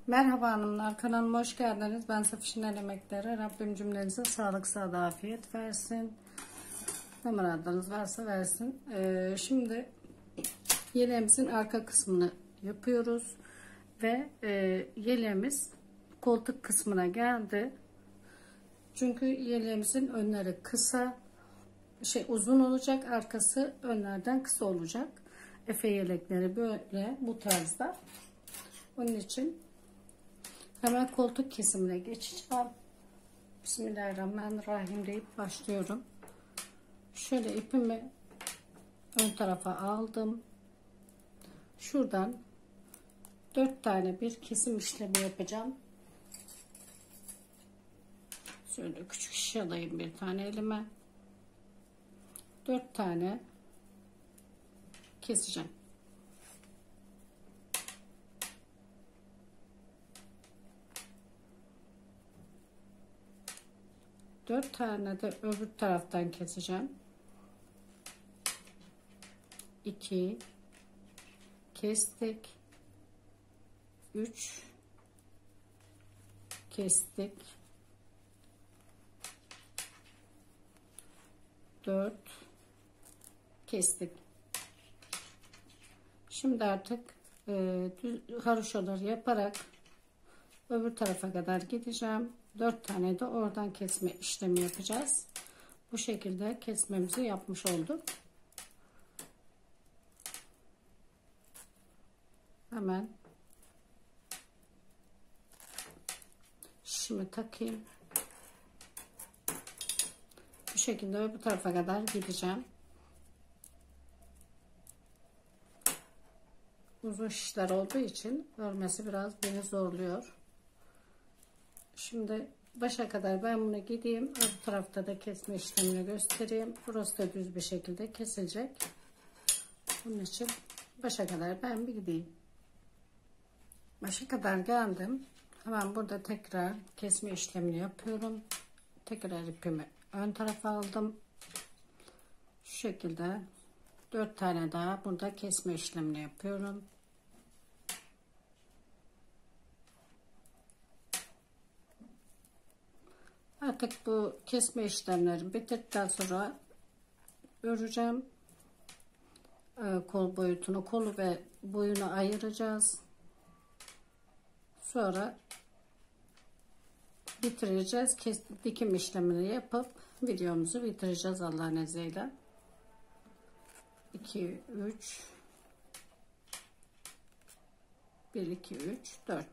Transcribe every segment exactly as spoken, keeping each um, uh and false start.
Merhaba hanımlar, kanalıma hoş geldiniz. Ben Safiş'in Emekleri. Rabbim cümlenize sağlık, sağlık, afiyet versin. Ne muradınız varsa versin. Ee, şimdi yeleğimizin arka kısmını yapıyoruz. Ve e, yeleğimiz koltuk kısmına geldi. Çünkü yeleğimizin önleri kısa, şey uzun olacak, arkası önlerden kısa olacak. Efe yelekleri böyle bu tarzda. Onun için hemen koltuk kesimine geçeceğim. Bismillahirrahmanirrahim deyip başlıyorum. Şöyle ipimi ön tarafa aldım. Şuradan dört tane bir kesim işlemi yapacağım. Şöyle küçük şiş alayım bir tane elime. dört tane keseceğim. dört tane de öbür taraftan keseceğim. iki kestik. üç kestik. dört kestik. Şimdi artık e, haroşaları yaparak öbür tarafa kadar gideceğim. dört tane de oradan kesme işlemi yapacağız. Bu şekilde kesmemizi yapmış olduk. Hemen şişimi takayım. Bu şekilde öbür tarafa kadar gideceğim. Uzun şişler olduğu için örmesi biraz beni zorluyor. Şimdi başa kadar ben bunu gideyim. Öbür tarafta da kesme işlemini göstereyim. Burası da düz bir şekilde kesilecek. Bunun için başa kadar ben bir gideyim. Başa kadar geldim. Hemen burada tekrar kesme işlemini yapıyorum. Tekrar ipimi ön tarafa aldım. Şu şekilde dört tane daha burada kesme işlemini yapıyorum. Artık bu kesme işlemleri bitirdikten sonra öreceğim. Ee, kol boyutunu, kolu ve boyunu ayıracağız. Sonra bitireceğiz. Kes, dikim işlemini yapıp videomuzu bitireceğiz Allah'ın izniyle. iki, üç, bir, iki, üç, dört.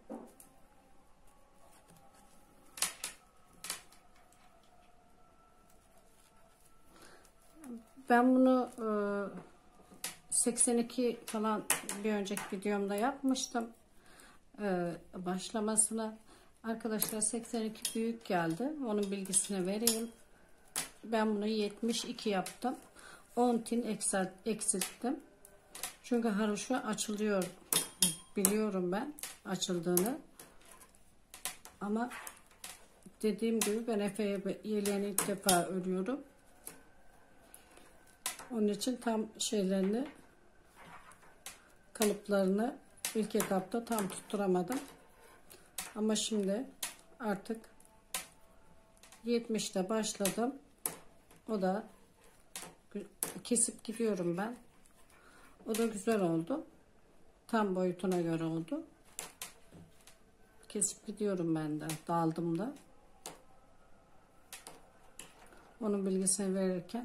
Ben bunu e, seksen iki falan bir önceki videomda yapmıştım. E, başlamasına. Arkadaşlar seksen iki büyük geldi. Onun bilgisini vereyim. Ben bunu yetmiş iki yaptım. on tin eksilttim. Çünkü haroşa açılıyor. Biliyorum ben açıldığını. Ama dediğim gibi ben Efe yeleğini ilk defa örüyorum. Onun için tam şeylerini, kalıplarını ilk etapta tam tutturamadım. Ama şimdi artık yetmişte başladım. O da kesip gidiyorum ben. O da güzel oldu. Tam boyutuna göre oldu. Kesip gidiyorum ben de. Daldım da. Onun bilgisini verirken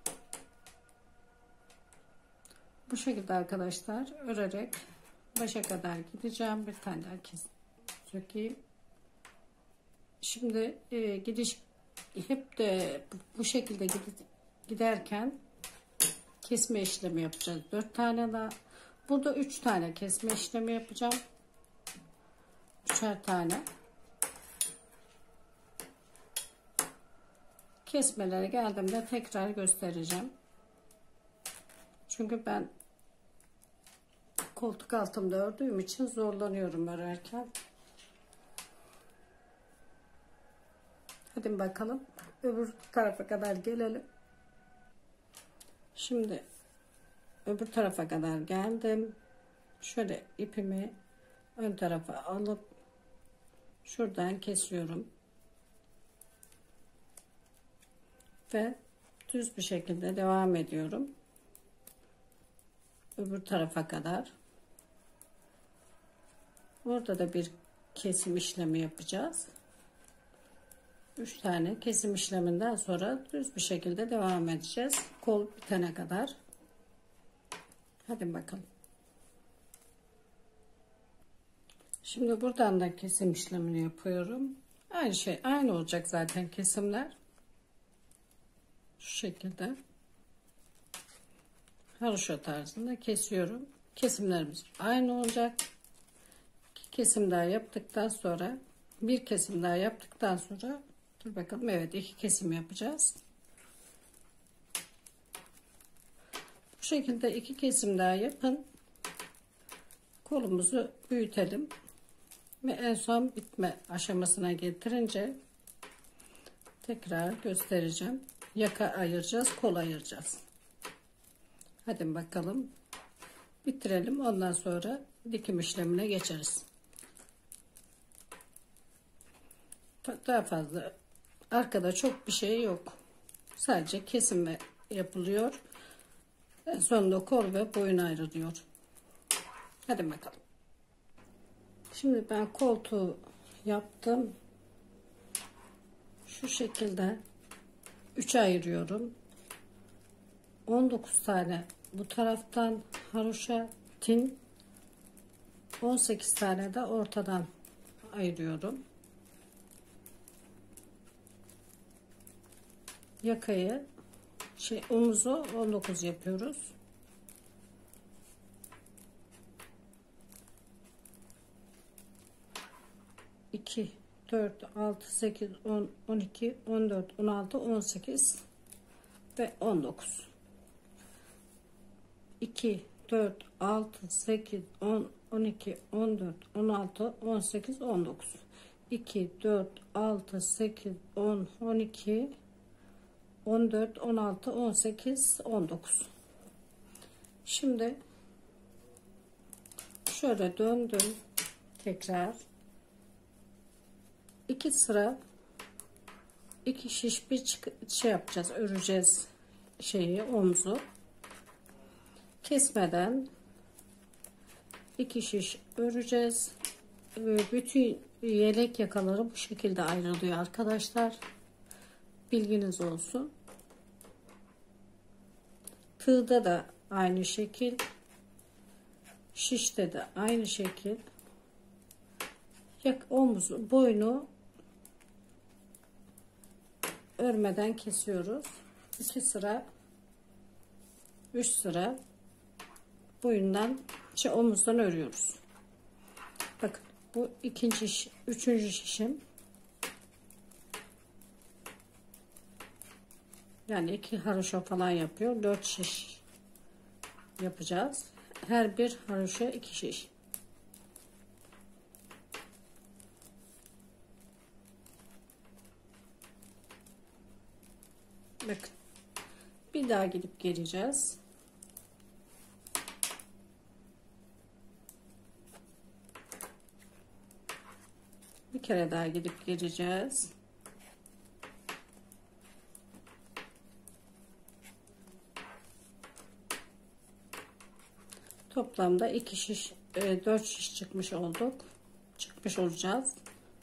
bu şekilde arkadaşlar örerek başa kadar gideceğim. Bir tane daha kes sökeyim. Şimdi e, gidiş hep de bu şekilde giderken kesme işlemi yapacağız. dört tane daha. Burada üç tane kesme işlemi yapacağım. üçer tane. Kesmelere geldiğimde tekrar göstereceğim. Çünkü ben koltuk altımda ördüğüm için zorlanıyorum örerken. Hadi bakalım öbür tarafa kadar gelelim. Şimdi öbür tarafa kadar geldim. Şöyle ipimi ön tarafa alıp şuradan kesiyorum ve düz bir şekilde devam ediyorum öbür tarafa kadar. Orada da bir kesim işlemi yapacağız. üç tane kesim işleminden sonra düz bir şekilde devam edeceğiz kol bitene kadar. Hadi bakalım. Şimdi buradan da kesim işlemini yapıyorum. Aynı şey, aynı olacak zaten kesimler. Şu şekilde haroşa tarzında kesiyorum. Kesimlerimiz aynı olacak. İki kesim daha yaptıktan sonra, bir kesim daha yaptıktan sonra, dur bakalım, evet, iki kesim yapacağız. Bu şekilde iki kesim daha yapın. Kolumuzu büyütelim ve en son bitme aşamasına getirince tekrar göstereceğim. Yaka ayıracağız, kol ayıracağız. Hadi bakalım. Bitirelim. Ondan sonra dikim işlemine geçeriz. Daha fazla arkada çok bir şey yok. Sadece kesim yapılıyor. En sonunda kol ve boyun ayrılıyor. Hadi bakalım. Şimdi ben koltuğu yaptım. Şu şekilde üçe ayırıyorum. on dokuz tane bu taraftan haroşa tin, on sekiz tane de ortadan ayırıyorum. Yakayı şey omuzu on dokuz yapıyoruz. iki, dört, altı, sekiz, on, on iki, on dört, on altı, on sekiz ve on dokuz. iki, dört, altı, sekiz, on, on iki, on dört, on altı, on sekiz, on dokuz. iki, dört, altı, sekiz, on, on iki, on dört, on altı, on sekiz, on dokuz. Şimdi şöyle döndüm tekrar. iki sıra iki şiş bir şey yapacağız, öreceğiz şeyi, omzu kesmeden iki şiş öreceğiz. Bütün yelek yakaları bu şekilde ayrılıyor arkadaşlar, bilginiz olsun. Tığda da aynı şekil, şişte de aynı şekil. Yak omuzu, boynu örmeden kesiyoruz. iki sıra, üç sıra boyundan, şey, omuzdan örüyoruz. Bakın bu ikinci, üçüncü şişim. Yani iki haroşa falan yapıyor. Dört şiş yapacağız. Her bir haroşa iki şiş. Bakın. Bir daha gidip geleceğiz. Bir kere daha gidip geleceğiz. Toplamda iki şiş, dört şiş çıkmış olduk. Çıkmış olacağız.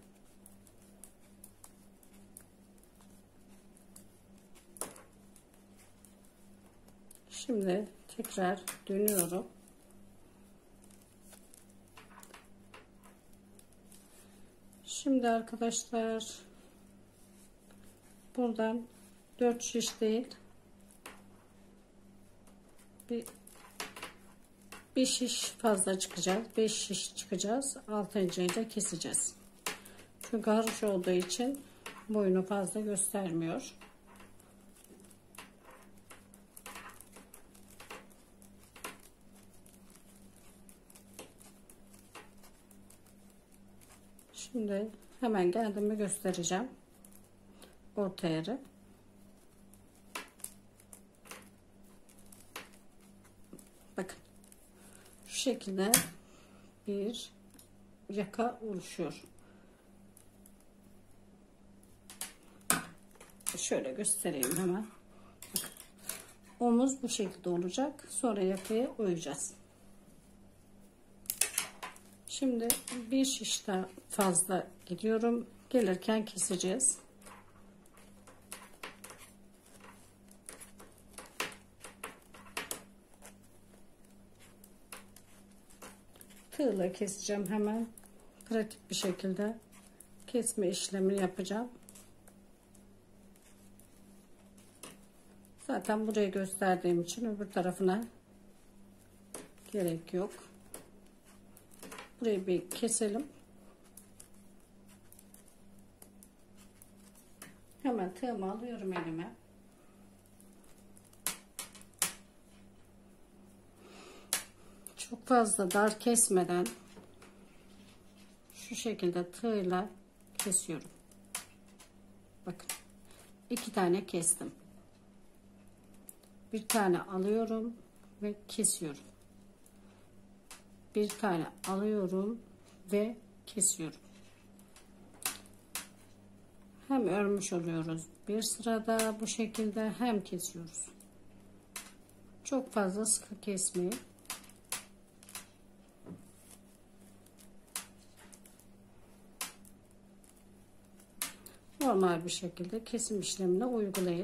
Şimdi tekrar dönüyorum. Şimdi arkadaşlar buradan dört şiş değil, bir, bir şiş fazla çıkacağız. beş şiş çıkacağız. altıncıyı da keseceğiz. Çünkü haroşa olduğu için boyunu fazla göstermiyor. Şimdi hemen geldiğimi göstereceğim. Orta yeri. Bakın. Şu şekilde bir, yaka oluşuyor. Şöyle göstereyim hemen. Omuz bu şekilde olacak. Sonra yakaya oyacağız. Şimdi bir şiş daha fazla gidiyorum. Gelirken keseceğiz. Tığla keseceğim hemen. Pratik bir şekilde kesme işlemini yapacağım. Zaten burayı gösterdiğim için öbür tarafına gerek yok. Burayı bir keselim. Hemen tığımı alıyorum elime. Çok fazla dar kesmeden şu şekilde tığla kesiyorum. Bakın. iki tane kestim. Bir tane alıyorum ve kesiyorum. Bir tane alıyorum ve kesiyorum. Hem örmüş oluyoruz bir sırada bu şekilde, hem kesiyoruz. Çok fazla sıkı kesmeyin. Normal bir şekilde kesim işlemini uygulayın.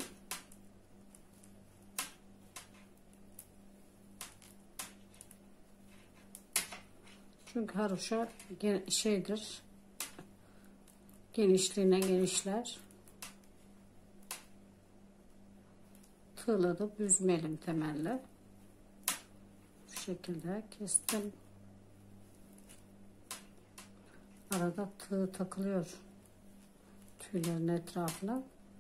Çünkü haroşa şeydir, genişliğine genişler. Tığla da büzmeyelim temelli. Bu şekilde kestim. Arada tığ takılıyor tüylerin etrafına.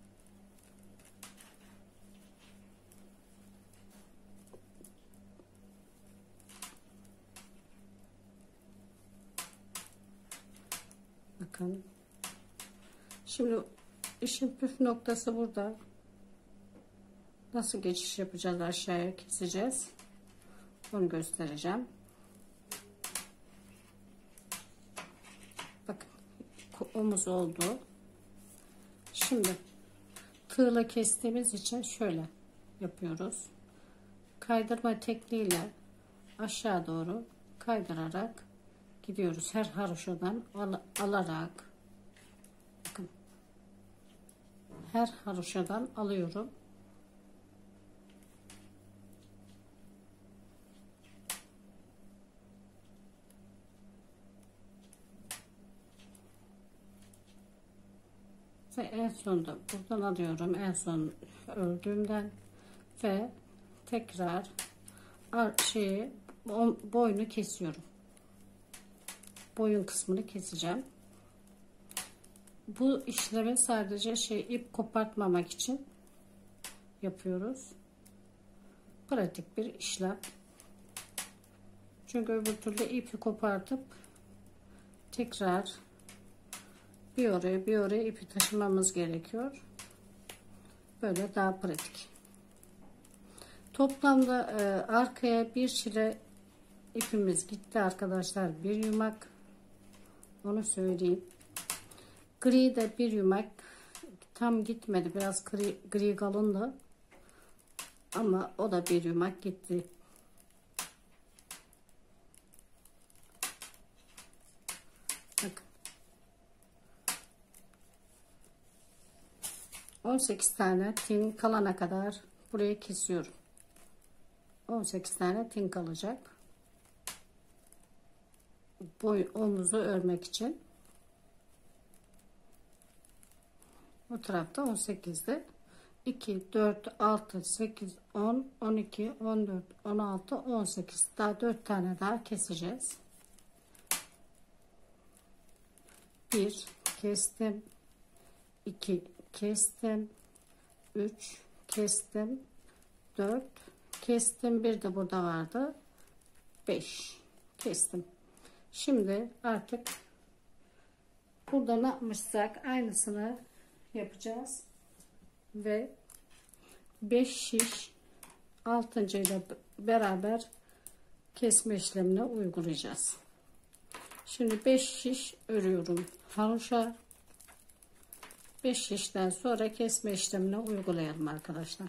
Bakın. Şimdi işin püf noktası burada. Nasıl geçiş yapacağız, aşağıya keseceğiz. Onu göstereceğim. Bakın. Omuz oldu. Şimdi tığla kestiğimiz için şöyle yapıyoruz. Kaydırma tekniğiyle aşağı doğru kaydırarak gidiyoruz. Her haroşadan al alarak, bakın, her haroşadan alıyorum. Ve en sonunda buradan alıyorum, en son ördüğümden, ve tekrar şeyi, boynu kesiyorum. Boyun kısmını keseceğim. Bu işlemi sadece şey, ip kopartmamak için yapıyoruz. Pratik bir işlem. Çünkü öbür türlü ipi kopartıp tekrar bir oraya bir oraya ipi taşımamız gerekiyor. Böyle daha pratik. Toplamda e, arkaya bir çile ipimiz gitti arkadaşlar. Bir yumak. Onu söyleyeyim. Gri de bir yumak. Tam gitmedi. Biraz gri, gri kalındı. Ama o da bir yumak gitti. Bakın. on sekiz tane tin kalana kadar burayı kesiyorum. on sekiz tane tin kalacak. Boy, omuzu örmek için. Bu tarafta on sekizde iki, dört, altı, sekiz, on, on iki, on dört, on altı, on sekiz. Daha dört tane daha keseceğiz. bir kestim. iki kestim. üç kestim. dört kestim. Bir de burada vardı. beş kestim. Şimdi artık burada ne yapmışsak aynısını yapacağız ve beş şiş altıncı ile beraber kesme işlemini uygulayacağız. Şimdi beş şiş örüyorum haroşa. beş şişten sonra kesme işlemini uygulayalım arkadaşlar.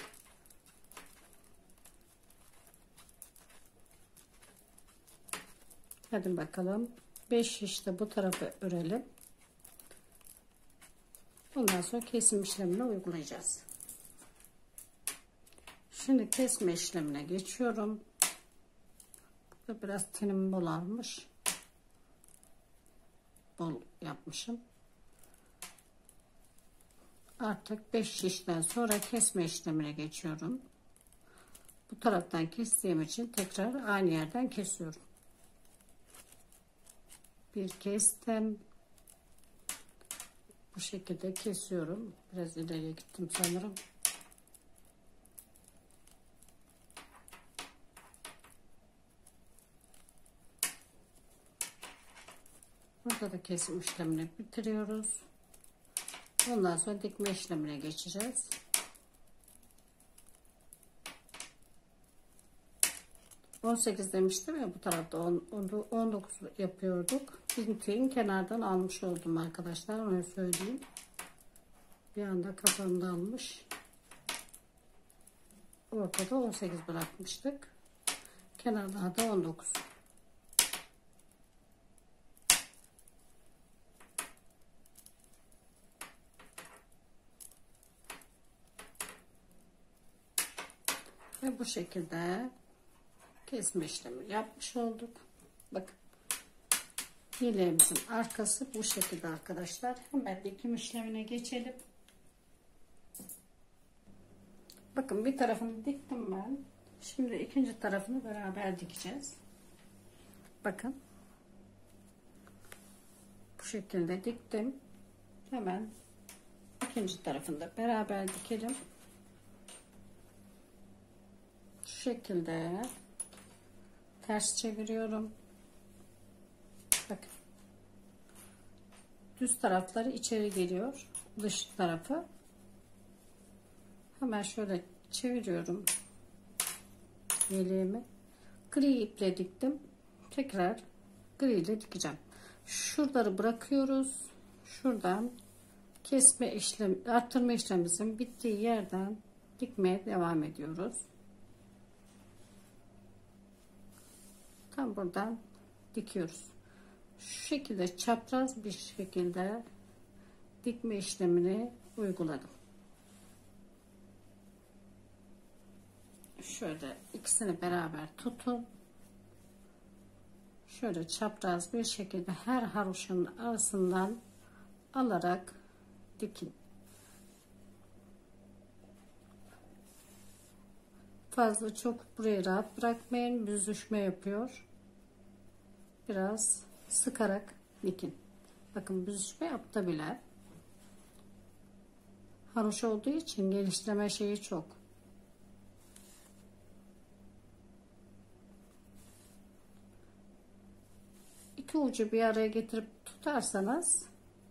Hadi bakalım. beş şiş de bu tarafa örelim. Ondan sonra kesim işlemini uygulayacağız. Şimdi kesme işlemine geçiyorum. Burada biraz tenim bol almış. Bol yapmışım. Artık beş şişten sonra kesme işlemine geçiyorum. Bu taraftan kestiğim için tekrar aynı yerden kesiyorum. Bir kestim. Bu şekilde kesiyorum. Biraz ileriye gittim sanırım. Burada da kesim işlemini bitiriyoruz. Ondan sonra dikme işlemine geçeceğiz. on sekiz demiştim ya, bu tarafta on dokuz yapıyorduk. Bintiğin kenardan almış oldum arkadaşlar, onu söyleyeyim. Bir anda kafamda almış. Ortada on sekiz bırakmıştık. Kenarda da on dokuz. Ve bu şekilde kesme işlemi yapmış olduk. Bakın. Yeleğimizin arkası bu şekilde arkadaşlar. Hemen dikim işlemine geçelim. Bakın bir tarafını diktim ben. Şimdi ikinci tarafını beraber dikeceğiz. Bakın. Bu şekilde diktim. Hemen ikinci tarafını da beraber dikelim. Şu şekilde ters çeviriyorum. Bakın. Düz tarafları içeri geliyor. Dış tarafı. Hemen şöyle çeviriyorum yeleğimi. Gri iple diktim. Tekrar gri ile dikeceğim. Şuraları bırakıyoruz. Şuradan kesme işlemi, arttırma işlemimizin bittiği yerden dikmeye devam ediyoruz. Tam buradan dikiyoruz. Şu şekilde çapraz bir şekilde dikme işlemini uyguladım. Şöyle ikisini beraber tutun. Şöyle çapraz bir şekilde her haroşanın arasından alarak dikin. Fazla çok burayı rahat bırakmayın. Büzüşme yapıyor. Biraz sıkarak dikin. Bakın büzüşme yaptı bile. Haroşa olduğu için geliştirme şeyi çok. İki ucu bir araya getirip tutarsanız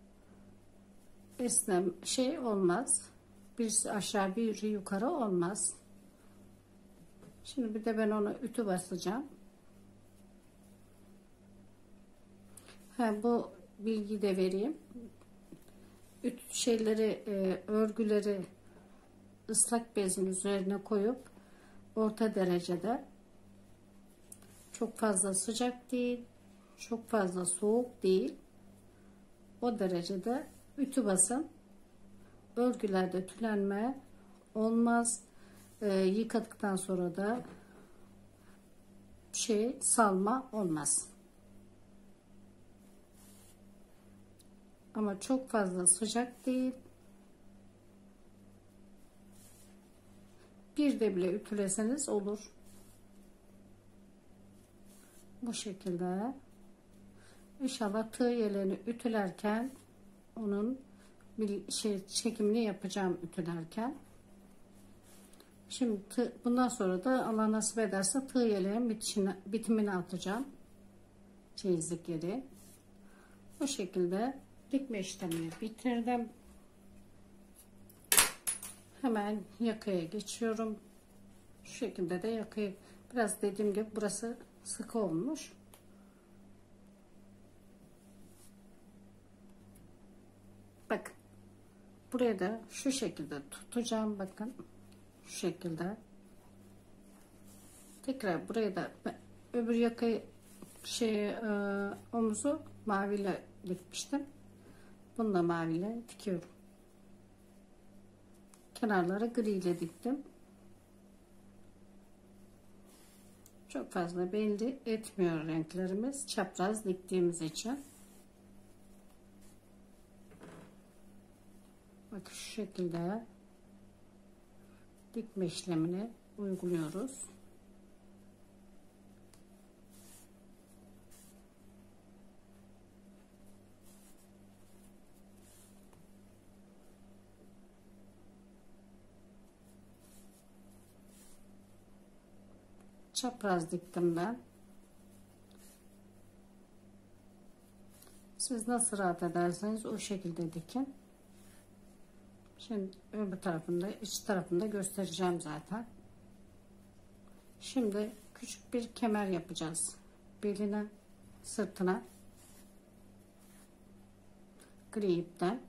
esnem şey olmaz. Birisi aşağı bir yukarı olmaz. Şimdi bir de ben ona ütü basacağım. Ha, bu bilgiyi de vereyim. Ütü şeyleri, e, örgüleri ıslak bezin üzerine koyup orta derecede, çok fazla sıcak değil, çok fazla soğuk değil, o derecede ütü basın. Örgülerde tülenme olmaz. E, yıkadıktan sonra da şey salma olmaz. Ama çok fazla sıcak değil. Bir de bile ütüleseniz olur. Bu şekilde. İnşallah tığ yeleğini ütülerken onun bir şey çekimini yapacağım ütülerken. Şimdi tığ, bundan sonra da Allah nasip ederse tığ yeleğin bitişini, bitimini atacağım. Çeyizlik yeri. Bu şekilde dikme işlemini bitirdim. Hemen yakaya geçiyorum. Şu şekilde de yakayı, biraz dediğim gibi burası sıkı olmuş. buraya da şu şekilde tutacağım. Bakın şu şekilde. Tekrar buraya da öbür yakayı şey e, omuzu maviyle dikmiştim. Bunu da maviyle dikiyorum. Kenarları gri ile diktim. Çok fazla belli etmiyor renklerimiz. Çapraz diktiğimiz için. Bak şu şekilde dikme işlemini uyguluyoruz. Çapraz diktim ben. Siz nasıl rahat ederseniz o şekilde dikin. Şimdi öbür tarafında, iç tarafında göstereceğim zaten. Şimdi küçük bir kemer yapacağız. Beline, sırtına gri ipten.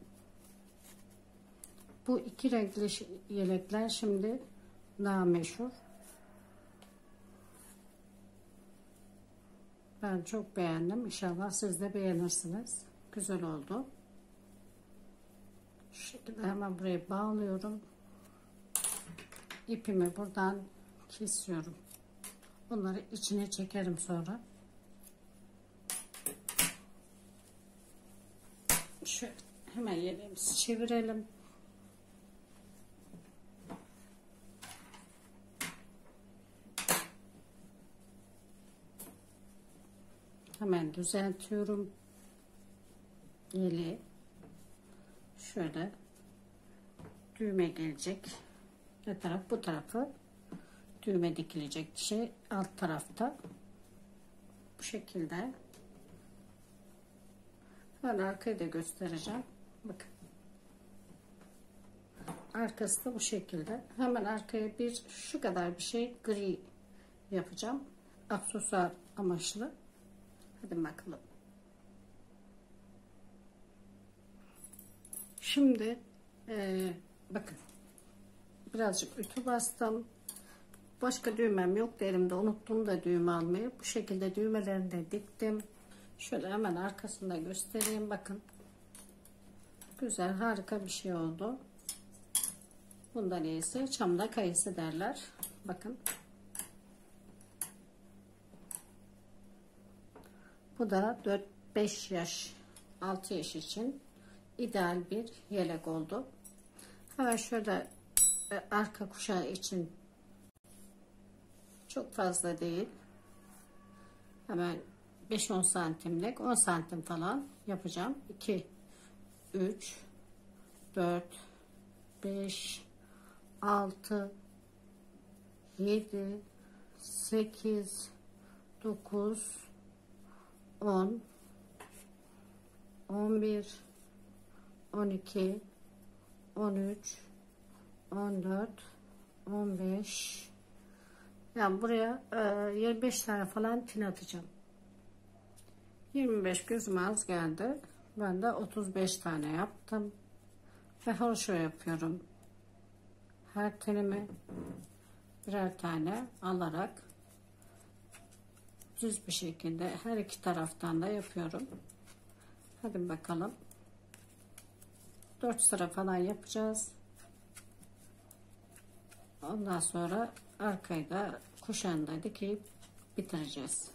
Bu iki renkli yelekler şimdi daha meşhur. Ben çok beğendim. İnşallah siz de beğenirsiniz. Güzel oldu. Şu şekilde hemen buraya bağlıyorum. İpimi buradan kesiyorum. Bunları içine çekerim sonra. Şöyle hemen yeleğimizi çevirelim. Hemen düzeltiyorum yeleği. Şöyle düğme gelecek. Ne taraf? Bu tarafı düğme dikilecek şey alt tarafta. Bu şekilde. Ben arkayı da göstereceğim. Bakın. Arkası da bu şekilde. Hemen arkaya bir şu kadar bir şey gri yapacağım. Aksesuar amaçlı. Hadi bakalım. Şimdi e, bakın birazcık ütü bastım. Başka düğmem yoktu elimde. Unuttum da düğme almayı. Bu şekilde düğmelerini de diktim. Şöyle hemen arkasında göstereyim. Bakın. Güzel, harika bir şey oldu. Bundan iyisi çamda kayısı derler. Bakın. Bu da dört beş yaş, altı yaş için ideal bir yelek oldu. Hemen şöyle arka kuşağı için çok fazla değil. Hemen beş on santimlik, on santim falan yapacağım. iki, üç, dört, beş, altı, yedi, sekiz, dokuz, on, on bir, on iki, on üç, on dört, on beş. Yani buraya e, yirmi beş tane falan tin atacağım. yirmi beş gözüme az geldi. Ben de otuz beş tane yaptım. Ve haroşa yapıyorum. Her tenimi birer tane alarak düz bir şekilde her iki taraftan da yapıyorum. Hadi bakalım. dört sıra falan yapacağız. Ondan sonra arkayı da kuşağını da dikip bitireceğiz.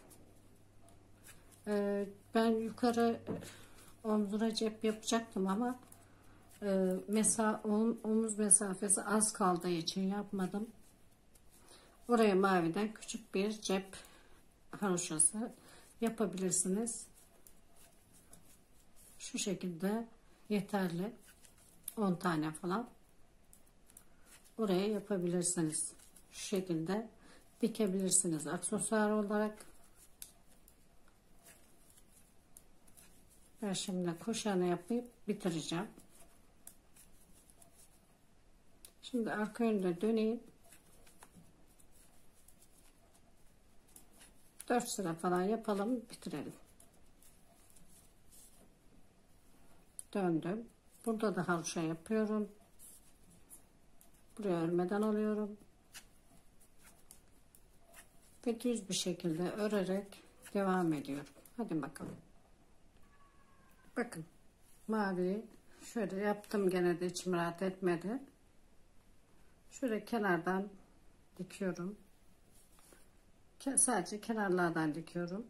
Ee, ben yukarı omzuna cep yapacaktım ama e, mesa, om, omuz mesafesi az kaldığı için yapmadım. Oraya maviden küçük bir cep haroşası yapabilirsiniz. Şu şekilde yeterli. on tane falan. Oraya yapabilirsiniz. Şu şekilde dikebilirsiniz aksesuar olarak. Ben şimdi kuşağını yapıp bitireceğim. Şimdi arka yönde döneyim. dört sıra falan yapalım, bitirelim. Döndüm. Burada da haroşa yapıyorum. Buraya örmeden alıyorum. Ve düz bir şekilde örerek devam ediyorum. Hadi bakalım. Bakın maviyi şöyle yaptım, gene de içim rahat etmedi. Şöyle kenardan dikiyorum. Sadece kenarlardan dikiyorum.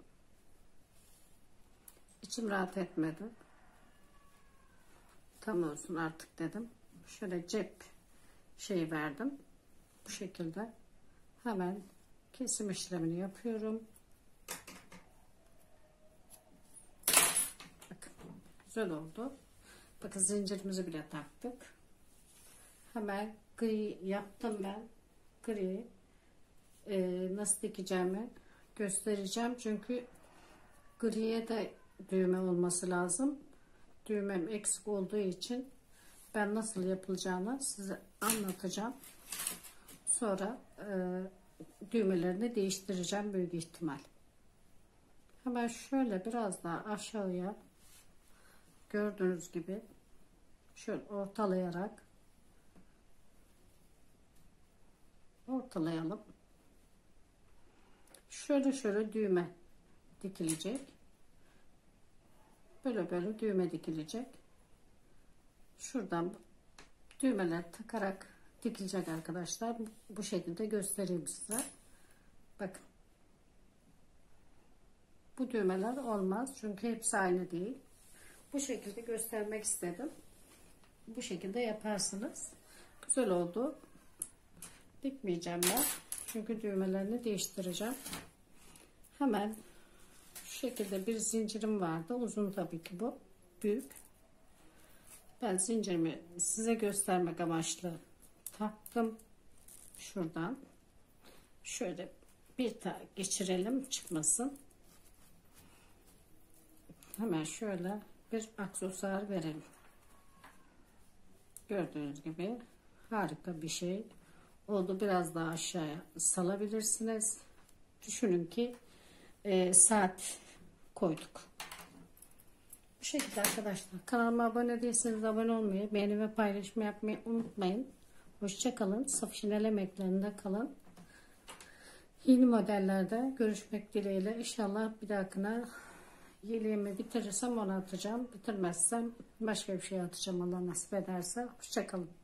İçim rahat etmedi. Tam olsun artık dedim. Şöyle cep şeyi verdim. Bu şekilde hemen kesim işlemini yapıyorum. Bakın güzel oldu. Bakın zincirimizi bile taktık. Hemen gri yaptım ben. Gri e, nasıl dikeceğimi göstereceğim. Çünkü griye de düğme olması lazım. Düğmem eksik olduğu için ben nasıl yapılacağını size anlatacağım. Sonra e, düğmelerini değiştireceğim büyük ihtimal. Hemen şöyle biraz daha aşağıya, gördüğünüz gibi şöyle ortalayarak ortalayalım. Şöyle şöyle düğme dikilecek. Böyle böyle düğme dikilecek. Şuradan düğmeler takarak dikilecek arkadaşlar. Bu şekilde göstereyim size. Bakın. Bu düğmeler olmaz. Çünkü hepsi aynı değil. Bu şekilde göstermek istedim. Bu şekilde yaparsınız. Güzel oldu. Dikmeyeceğim ben. Çünkü düğmelerini değiştireceğim. Hemen şu şekilde bir zincirim vardı. Uzun tabii ki bu. Büyük. Ben zincirimi size göstermek amaçlı taktım. Şuradan. Şöyle bir tane geçirelim, çıkmasın. Hemen şöyle bir aksesuar verelim. Gördüğünüz gibi harika bir şey oldu. Biraz daha aşağıya salabilirsiniz. Düşünün ki e, saat koyduk. Bu şekilde arkadaşlar. Kanalıma abone değilseniz abone olmayı, beğeni ve paylaşma yapmayı unutmayın. Hoşça kalın. Safişinel emeklerinde kalın. Yeni modellerde görüşmek dileğiyle. İnşallah bir dahakine yeleğimi bitirirsem onu atacağım. Bitirmezsem başka bir şey atacağım, Allah nasip ederse. Hoşça kalın.